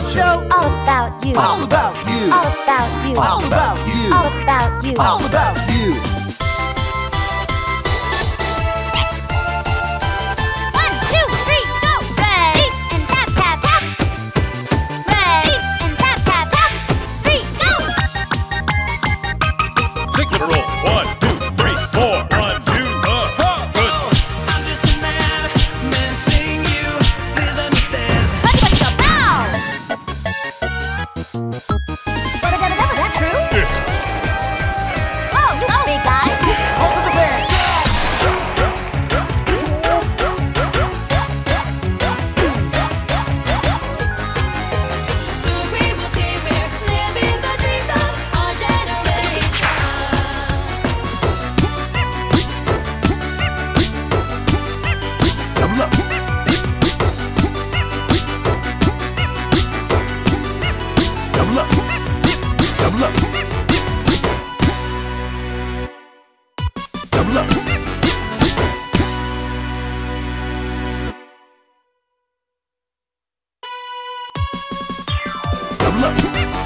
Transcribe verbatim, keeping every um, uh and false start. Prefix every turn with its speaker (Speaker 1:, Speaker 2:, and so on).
Speaker 1: show.
Speaker 2: All about you.
Speaker 1: All about you.
Speaker 2: All about you.
Speaker 1: All about you.
Speaker 2: All about you.
Speaker 1: All about you.
Speaker 2: One, two, three, go! Ready and tap, tap, tap. Ready and tap, tap, tap. Three, go!
Speaker 3: Signature roll. One, two, three, four. One, two, uh, huh. Good.
Speaker 4: I'm just a man missing you. Please understand.
Speaker 2: Buddy, buddy, go, bow! Da-da-da-da-da, that true?
Speaker 3: Yeah.
Speaker 2: Whoa, you big guy!
Speaker 1: Hope for the best.
Speaker 5: So we will say we're living the dreams of our generation.
Speaker 1: Double up. Double up. Double up. Double up. Double up.